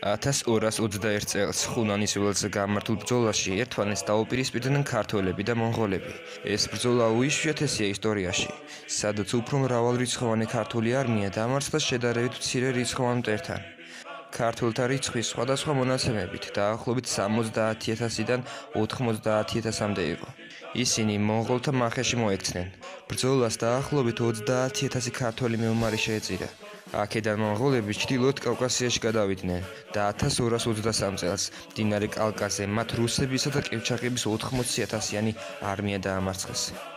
1221 წელს ხუნანის ველზე გამართულ ბრძოლაში ერთმანეთს დაუპირისპირდნენ ქართველები და მონღოლები. ეს ბრძოლა უიშვიათესია ისტორიაში, სადაც უფრო მრავალრიცხოვანი ქართული არმია დამარცხდა შედარებით მცირე რიცხოვან მტერთან. ქართველთა რიცხვი სხვადასხვა მონაცემებით დაახლოებით 70,000-დან 90,000-მდე იყო. ისინი მონღოლთა მახეში მოექცნენ. ბრძოლას დაახლოებით 30,000 ქართველი მეომარი შეეწირა. აქედან მონღოლები ჩრდილოეთ კავკასიაში გადავიდნენ და 1223 წელს მდინარე კალკაზე მათ რუსებისა და ყივჩაყების 80,000-იანი არმია დაამარცხეს.